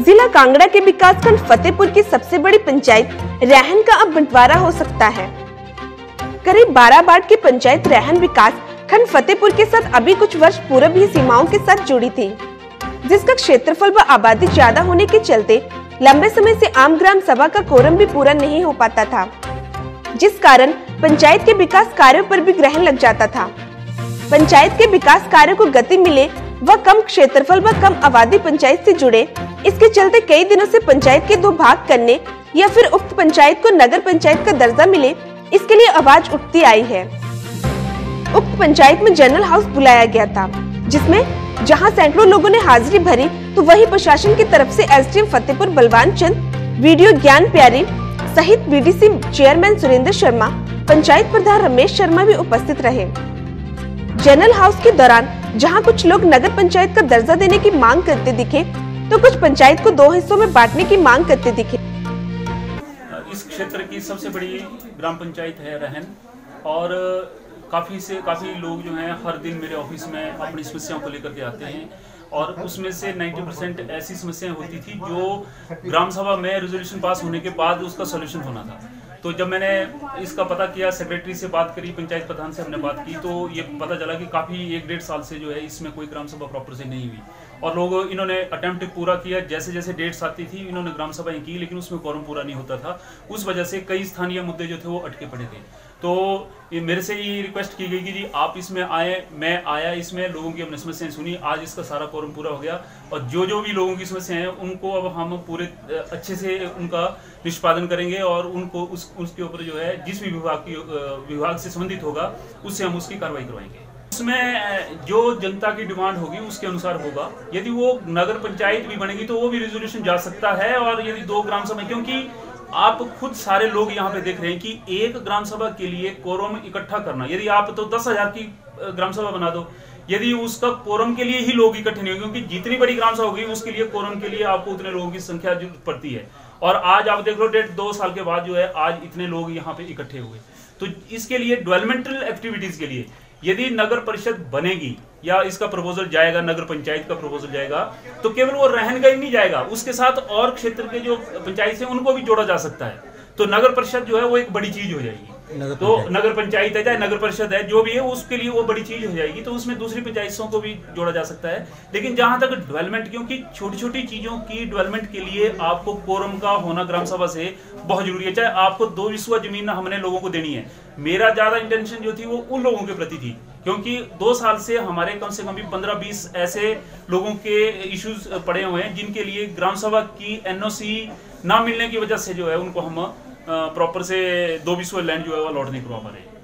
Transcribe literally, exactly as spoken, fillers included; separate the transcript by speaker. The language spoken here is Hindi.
Speaker 1: जिला कांगड़ा के विकासखंड फतेहपुर की सबसे बड़ी पंचायत रैहन का अब बंटवारा हो सकता है। करीब बारह वार्ड की पंचायत रैहन विकास खंड फतेहपुर के साथ अभी कुछ वर्ष पूर्व ही सीमाओं के साथ जुड़ी थी, जिसका क्षेत्रफल व आबादी ज्यादा होने के चलते लंबे समय से आम ग्राम सभा का कोरम भी पूरा नहीं हो पाता था, जिस कारण पंचायत के विकास कार्यों पर भी ग्रहण लग जाता था। पंचायत के विकास कार्यों को गति मिले व कम क्षेत्रफल व कम आबादी पंचायत से जुड़े, इसके चलते कई दिनों से पंचायत के दो भाग करने या फिर उक्त पंचायत को नगर पंचायत का दर्जा मिले, इसके लिए आवाज उठती आई है। उक्त पंचायत में जनरल हाउस बुलाया गया था, जिसमें जहां सैकड़ों लोगों ने हाजिरी भरी, तो वही प्रशासन की तरफ से एसडीएम फतेहपुर बलवान चंद, वीडियो ज्ञान प्यारी सहित बीडीसी चेयरमैन सुरेंद्र शर्मा, पंचायत प्रधान रमेश शर्मा भी उपस्थित रहे। जनरल हाउस के दौरान जहां कुछ लोग नगर पंचायत का दर्जा देने की मांग करते दिखे, तो कुछ पंचायत को दो हिस्सों में बांटने की मांग करते दिखे।
Speaker 2: इस क्षेत्र की सबसे बड़ी ग्राम पंचायत है रैहन, और काफ़ी से काफ़ी लोग जो हैं हर दिन मेरे ऑफिस में अपनी समस्याओं को लेकर के आते हैं, और उसमें से नब्बे परसेंट ऐसी समस्याएं होती थी जो ग्राम सभा में रेजोल्यूशन पास होने के बाद उसका सॉल्यूशन होना था। तो जब मैंने इसका पता किया, सेक्रेटरी से बात करी, पंचायत प्रधान से हमने बात की, तो ये पता चला कि काफ़ी एक डेढ़ साल से जो है इसमें कोई ग्राम सभा प्रॉपर से नहीं हुई, और लोग इन्होंने अटेम्प्ट पूरा किया, जैसे जैसे डेट्स आती थी इन्होंने ग्राम सभाएं की, लेकिन उसमें क्वारम पूरा नहीं होता था। उस वजह से कई स्थानीय मुद्दे जो थे वो अटके पड़े थे। तो ये मेरे से ये रिक्वेस्ट की गई कि जी आप इसमें आए, मैं आया, इसमें लोगों की हमने समस्याएं सुनी, आज इसका सारा क्वारम पूरा हो गया, और जो जो भी लोगों की समस्याएं हैं उनको अब हम पूरे अच्छे से उनका निष्पादन करेंगे, और उनको उस उसके ऊपर जो है जिस भी विभाग की विभाग से संबंधित होगा उससे हम उसकी कार्रवाई करवाएंगे। उसमें जो जनता की डिमांड होगी उसके अनुसार होगा। यदि वो नगर पंचायत भी बनेगी तो वो भी रेजोल्यूशन जा सकता है, और यदि दो ग्राम सभा, क्योंकि आप खुद सारे लोग यहाँ पे देख रहे हैं कि एक ग्राम सभा के लिए कोरम इकट्ठा करना, यदि आप तो दस हजार की ग्राम सभा बना दो, यदि उसका कोरम के लिए ही लोग इकट्ठे नहीं होंगे, क्योंकि जितनी बड़ी ग्राम सभा होगी उसके लिए कोरम के लिए आपको उतने लोगों की संख्या जरूरत पड़ती है। और आज आप देख लो डेढ़ दो साल के बाद जो है आज इतने लोग यहाँ पे इकट्ठे हुए, तो इसके लिए डेवलपमेंटल एक्टिविटीज के लिए यदि नगर परिषद बनेगी या इसका प्रपोजल जाएगा, नगर पंचायत का प्रपोजल जाएगा, तो केवल वो रैहन का ही नहीं जाएगा, उसके साथ और क्षेत्र के जो पंचायत है उनको भी जोड़ा जा सकता है। तो नगर परिषद जो है वो एक बड़ी चीज हो जाएगी। तो नगर पंचायत है चाहे नगर परिषद है, जो भी है उसके लिए वो बड़ी चीज हो जाएगी, तो उसमें दूसरी पंचायतों को भी जोड़ा जा सकता है। लेकिन जहां तक डेवलपमेंट, क्योंकि छोटी छोटी चीजों की डेवलपमेंट के लिए आपको कोरम का होना ग्राम सभा से बहुत जरूरी है। चाहे आपको दो विस्वा जमीन हमने लोगों को देनी है, मेरा ज्यादा इंटेंशन जो थी वो उन लोगों के प्रति थी, क्योंकि दो साल से हमारे कम से कम भी पंद्रह बीस ऐसे लोगों के इश्यूज पड़े हुए हैं जिनके लिए ग्राम सभा की एनओसी ना मिलने की वजह से जो है उनको हम प्रॉपर से दो बीस लैंड जो है वो अलॉट नहीं करवा पा रहे हैं।